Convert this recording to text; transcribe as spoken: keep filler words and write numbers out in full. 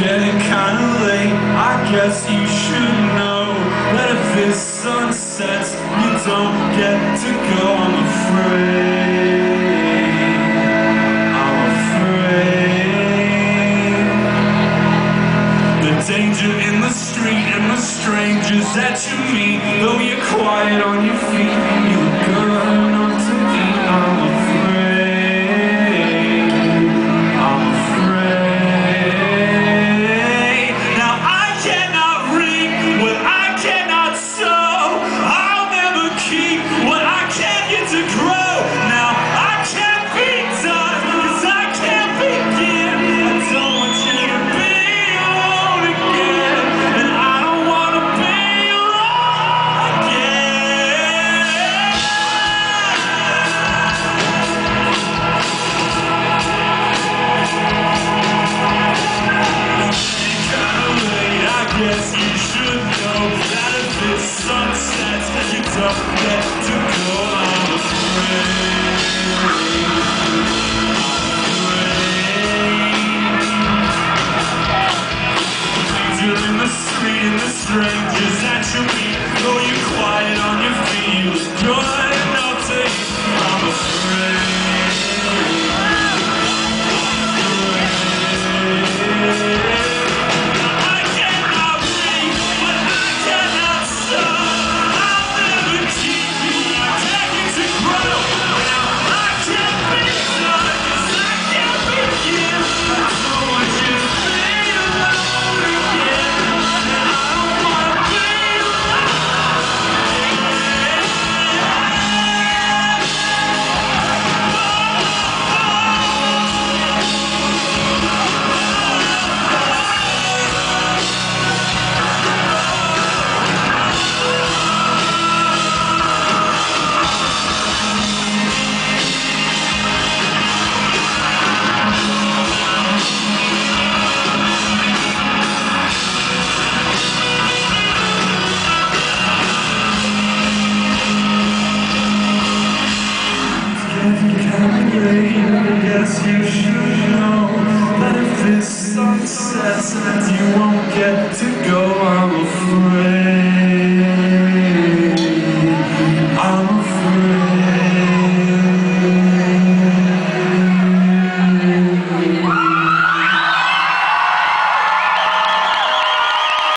getting kinda late. I guess you should know that if this sun sets, you don't get to go. I'm afraid, I'm afraid. The danger in the street and the strangers that you meet, though you're quiet on your feet, you look good enough to me. I'm afraid, I'm afraid. Now I cannot reap what I cannot sow. I'll never keep what I can't get to grow. Now I can't be done, cause I can't begin. I don't want you to be alone again, and I don't want to be alone again. Kinda late, I guess you should know that if this sun sets, you don't get to go. I'm afraid, danger in the street and the strangers that you meet, though you're quiet on your feet, you look good enough to eat. I'm afraid, I cannot reap what I cannot sow. I'll never keep what I can't get to grow. Now I can't be done, cause I can't begin. I don't want you to be alone again, and I don't wanna be I guess you should know that if this sun sets, you won't get to go on.